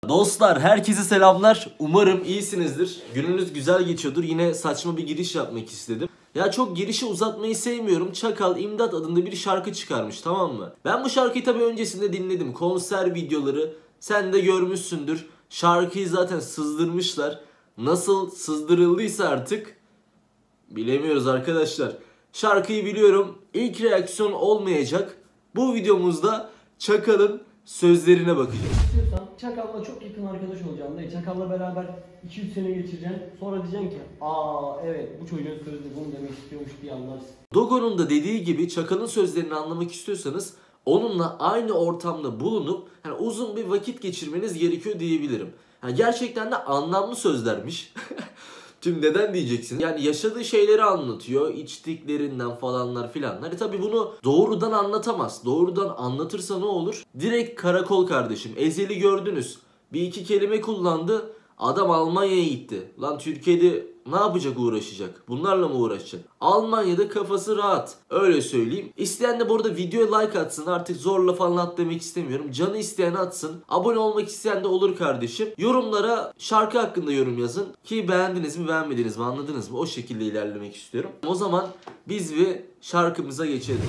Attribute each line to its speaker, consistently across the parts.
Speaker 1: Dostlar herkese selamlar. Umarım iyisinizdir. Gününüz güzel geçiyordur. Yine saçma bir giriş yapmak istedim. Ya çok girişi uzatmayı sevmiyorum. Çakal İmdat adında bir şarkı çıkarmış, tamam mı? Ben bu şarkıyı tabii öncesinde dinledim. Konser videoları sen de görmüşsündür. Şarkıyı zaten sızdırmışlar. Nasıl sızdırıldıysa artık bilemiyoruz arkadaşlar. Şarkıyı biliyorum. İlk reaksiyon olmayacak. Bu videomuzda Çakal'ın sözlerine bakacağız.
Speaker 2: İstiyorsan Çakal'la çok yakın arkadaş olacağım da Çakal'la beraber 2-3 sene geçireceğim. Sonra diyeceksin ki evet bu çocuğun sözü bunu demek istiyormuş diye anlarsın.
Speaker 1: Dogo'nun da dediği gibi Çakal'ın sözlerini anlamak istiyorsanız onunla aynı ortamda bulunup uzun bir vakit geçirmeniz gerekiyor diyebilirim. Gerçekten de anlamlı sözlermiş. Şimdi neden diyeceksin? Yani yaşadığı şeyleri anlatıyor. İçtiklerinden falanlar filanlar. Tabi bunu doğrudan anlatamaz. Doğrudan anlatırsa ne olur? Direkt karakol kardeşim. Ezel'i gördünüz. Bir iki kelime kullandı. Adam Almanya'ya gitti. Lan Türkiye'de ne yapacak, uğraşacak? Bunlarla mı uğraşacak? Almanya'da kafası rahat. Öyle söyleyeyim. İsteyen de bu arada videoya like atsın. Artık zorla falan at demek istemiyorum. Canı isteyen atsın. Abone olmak isteyen de olur kardeşim. Yorumlara şarkı hakkında yorum yazın. Ki beğendiniz mi beğenmediniz mi, anladınız mı? O şekilde ilerlemek istiyorum. O zaman biz bir şarkımıza geçelim.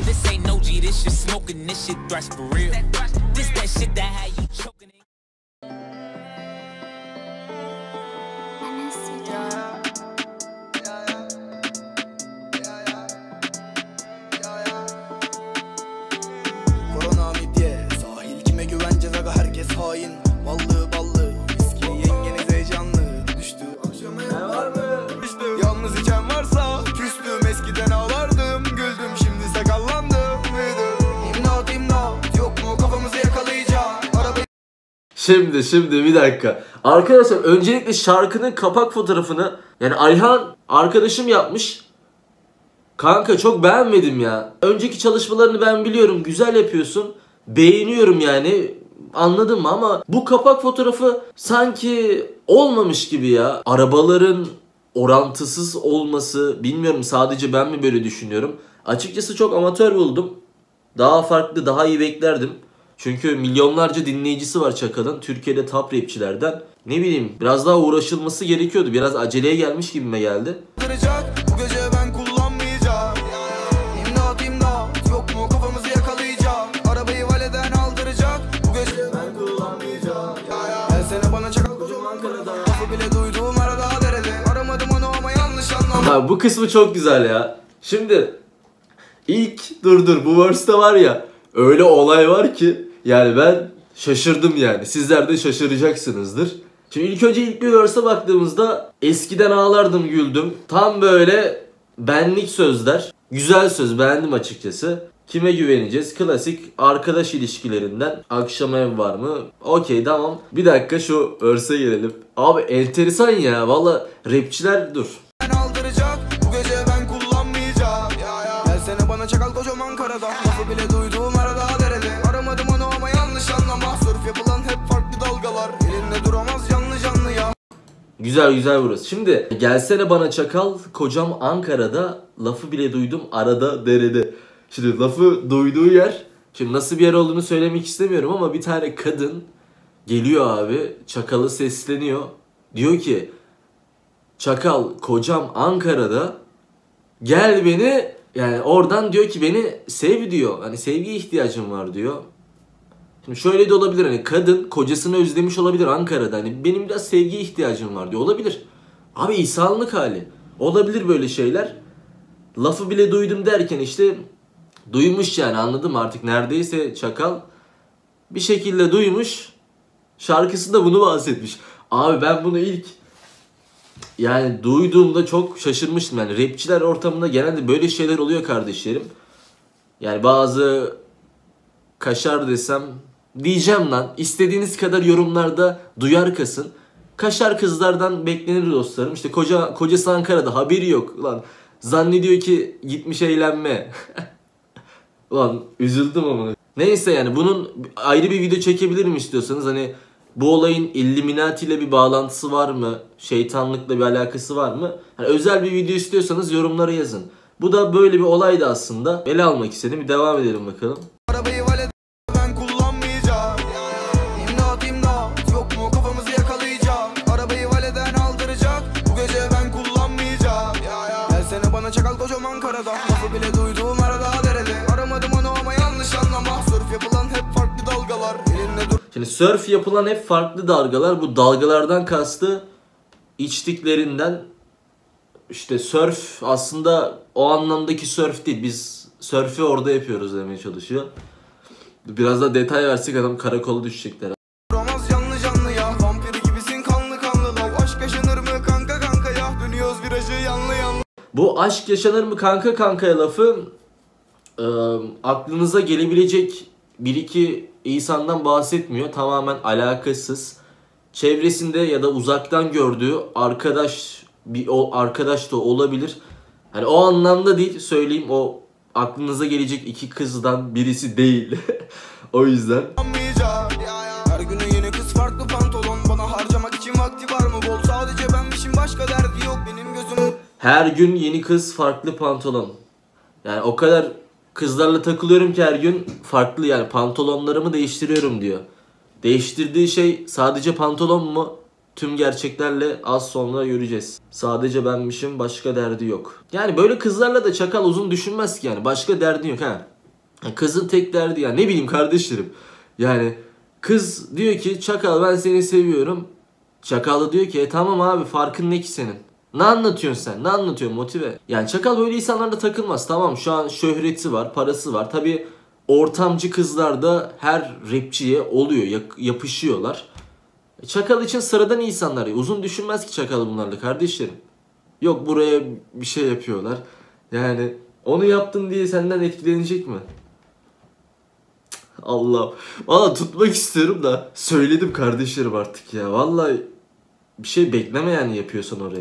Speaker 3: Hain, ballı ballı, viski yengeniz heyecanlı. Düştü akşama var mı? Düştü. Yalnız içen varsa küstüm, eskiden ağlardım, güldüm, şimdi sakallandım. İmdat imdat, yok mu kafamızı yakalayacak arabayı.
Speaker 1: Şimdi bir dakika. Arkadaşlar öncelikle şarkının kapak fotoğrafını yani Ayhan arkadaşım yapmış. Kanka çok beğenmedim ya. Önceki çalışmalarını ben biliyorum, güzel yapıyorsun. Beğeniyorum yani. Anladın mı? Ama bu kapak fotoğrafı sanki olmamış gibi ya. Arabaların orantısız olması, bilmiyorum sadece ben mi böyle düşünüyorum. Açıkçası çok amatör buldum. Daha farklı, daha iyi beklerdim. Çünkü milyonlarca dinleyicisi var Çakal'ın. Türkiye'de top rapçilerden. Ne bileyim, biraz daha uğraşılması gerekiyordu. Biraz aceleye gelmiş gibime geldi.
Speaker 3: Bu gece ben kullanmayacağım. İmdat imdat, yok mu kafamızı yakalayacak arabayı valeden aldıracak. Bu gece ben kullanmayacağım. Her sene bana Çakal kocam Ankara'da. Lafı bile duyduğum arada derede. Aramadım onu ama yanlış anlama.
Speaker 1: Bu kısmı çok güzel ya. Şimdi ilk dur bu verse'te var ya, öyle olay var ki yani ben şaşırdım yani. Sizler de şaşıracaksınızdır. Şimdi ilk bir verse'e baktığımızda eskiden ağlardım, güldüm. Tam böyle benlik sözler. Güzel söz, beğendim açıkçası. Kime güveneceğiz? Klasik arkadaş ilişkilerinden. Akşam ev var mı? Okey, tamam. Bir dakika şu verse'e gelelim. Abi enteresan ya. Valla rapçiler dur.
Speaker 3: Aldıracak, bu gece ben kullanmayacağım. Her sene bana Çakal kocam Ankara'da. Lafı bile duyduğum arada derede. Aramadım onu ama yanlış anlama. Sörf yapılan hep farklı dalgalar. Elinde duramaz canlı canlı ya.
Speaker 1: Güzel burası. Şimdi gelsene bana Çakal kocam Ankara'da, lafı bile duydum arada derede. Şimdi lafı duyduğu yer, şimdi nasıl bir yer olduğunu söylemek istemiyorum ama bir tane kadın geliyor abi, Çakal'a sesleniyor. Diyor ki Çakal kocam Ankara'da, gel beni, yani oradan diyor ki beni sev diyor. Hani sevgiye ihtiyacım var diyor. Şimdi şöyle de olabilir, hani kadın kocasını özlemiş olabilir Ankara'da. Hani benim biraz sevgiye ihtiyacım var diyor. Olabilir. Abi insanlık hali. Olabilir böyle şeyler. Lafı bile duydum derken işte duymuş yani, anladım artık neredeyse Çakal bir şekilde duymuş. Şarkısında bunu bahsetmiş. Abi ben bunu ilk yani duyduğumda çok şaşırmıştım. Yani rapçiler ortamında genelde böyle şeyler oluyor kardeşlerim. Yani bazı kaşar desem diyeceğim lan. İstediğiniz kadar yorumlarda duyar kasın. Kaşar kızlardan beklenir dostlarım. İşte kocası Ankara'da, haberi yok. Lan zannediyor ki gitmiş eğlenme. Ulan üzüldüm ama. Neyse yani bunun ayrı bir video çekebilirim istiyorsanız. Hani bu olayın Illuminati ile bir bağlantısı var mı? Şeytanlıkla bir alakası var mı? Hani özel bir video istiyorsanız yorumlara yazın. Bu da böyle bir olaydı aslında. Ele almak istedim. Bir devam edelim bakalım.
Speaker 3: Arabayı valeden ben kullanmayacağım. İmdat imdat, yok mu kafamı
Speaker 1: Şimdi surf yapılan hep farklı dalgalar. Bu dalgalardan kastı içtiklerinden. İşte surf aslında o anlamdaki surf değil. Biz surf'ü orada yapıyoruz demeye çalışıyor. Biraz da detay versek adam karakola düşecekler.
Speaker 3: Romaz canlı canlı ya. Vampiri gibisin kanlı kanlı lav. Aşk yaşanır mı kanka kanka ya. Dönüyoruz virajı yanlı yanlı.
Speaker 1: Bu aşk yaşanır mı kanka kankaya lafı aklınıza gelebilecek bir iki insandan bahsetmiyor. Tamamen alakasız. Çevresinde ya da uzaktan gördüğü o arkadaş da olabilir. Hani o anlamda değil, söyleyeyim, o aklınıza gelecek iki kızdan birisi değil. O yüzden.
Speaker 3: Her günü yeni kız farklı pantolon. Bana harcamak için vakti var mı bol. Sadece benmişim başka derdi yok benim gözüm.
Speaker 1: Her gün yeni kız farklı pantolon. Yani o kadar kızlarla takılıyorum ki her gün farklı, yani pantolonlarımı değiştiriyorum diyor. Değiştirdiği şey sadece pantolon mu? Tüm gerçeklerle az sonra göreceğiz. Sadece benmişim başka derdi yok. Yani böyle kızlarla da çakal uzun düşünmez ki yani. Başka derdi yok ha. Kızın tek derdi ya, ne bileyim kardeşlerim. Yani kız diyor ki çakal ben seni seviyorum. Çakal da diyor ki tamam abi, farkın ne ki senin? Ne anlatıyorsun sen? Ne anlatıyorsun motive? Yani çakal böyle insanlarla takılmaz. Tamam, şu an şöhreti var, parası var. Tabii ortamcı kızlar da her rapçiye oluyor, yapışıyorlar. Çakal için sıradan insanlar. Uzun düşünmez ki çakal bunlarla kardeşlerim. Yok buraya bir şey yapıyorlar. Yani onu yaptın diye senden etkilenecek mi? Allah. Valla tutmak istiyorum da söyledim kardeşlerim artık ya. Vallahi bir şey bekleme yani, yapıyorsan oraya.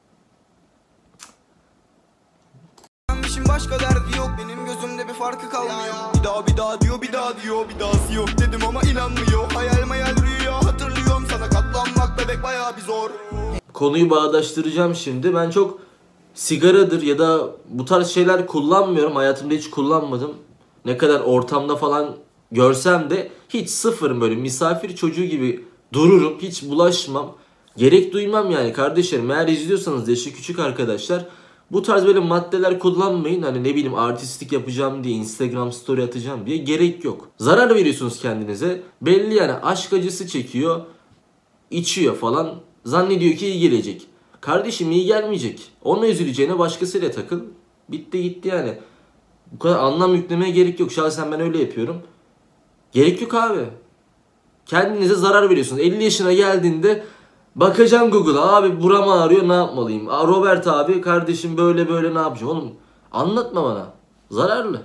Speaker 3: Benmişim başka derdi yok benim gözümde bir farkı kalmıyor. Bir daha diyor bir dahası yok dedim ama inanmıyor. Hayal mayal rüya hatırlıyorum sana katlanmak bebek bayağı bir zor.
Speaker 1: Konuyu bağdaştıracağım şimdi. Ben çok sigaradır ya da bu tarz şeyler kullanmıyorum. Hayatımda hiç kullanmadım. Ne kadar ortamda falan görsem de hiç sıfırım, böyle misafir çocuğu gibi dururum. Hiç bulaşmam. Gerek duymam yani kardeşlerim. Eğer izliyorsanız yaşı küçük arkadaşlar, bu tarz böyle maddeler kullanmayın. Hani ne bileyim artistlik yapacağım diye, Instagram story atacağım diye gerek yok. Zarar veriyorsunuz kendinize. Belli yani, aşk acısı çekiyor, içiyor falan. Zannediyor ki iyi gelecek. Kardeşim iyi gelmeyecek. Ona üzüleceğine başkasıyla takıl. Bitti gitti yani. Bu kadar anlam yüklemeye gerek yok. Şahsen ben öyle yapıyorum. Gerek yok abi. Kendinize zarar veriyorsunuz. 50 yaşına geldiğinde bakacağım Google'a, abi buram ağrıyor ne yapmalıyım? Robert abi kardeşim böyle böyle ne yapacağım? Oğlum anlatma bana. Zararlı.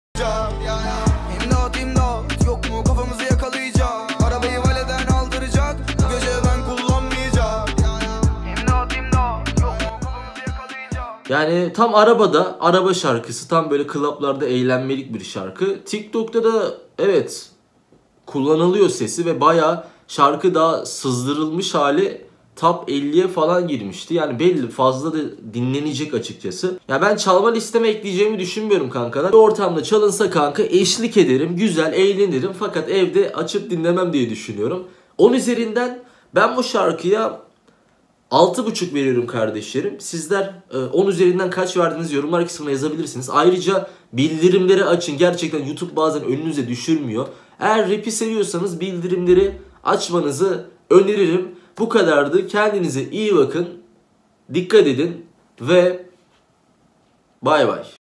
Speaker 3: İmdat yok mu kafamızı yakalayacak. Arabayı valeden aldıracak. Bu gece ben kullanmayacağım. İmdat yok mu kafamızı yakalayacak.
Speaker 1: Yani tam araba şarkısı, tam böyle klaplarda eğlenmelik bir şarkı. TikTok'ta da evet kullanılıyor sesi ve bayağı şarkı daha sızdırılmış hali top 50'ye falan girmişti. Yani belli fazla da dinlenecek açıkçası. Ya ben çalma listeme ekleyeceğimi düşünmüyorum kankalar. Bir ortamda çalınsa kanka eşlik ederim, güzel eğlenirim, fakat evde açıp dinlemem diye düşünüyorum. 10 üzerinden ben bu şarkıya 6,5 veriyorum kardeşlerim. Sizler 10 üzerinden kaç verdiniz yorumlar kısmına yazabilirsiniz. Ayrıca bildirimleri açın. Gerçekten YouTube bazen önünüze düşürmüyor. Eğer rap'i seviyorsanız bildirimleri açmanızı öneririm. Bu kadardı. Kendinize iyi bakın. Dikkat edin ve bay bay.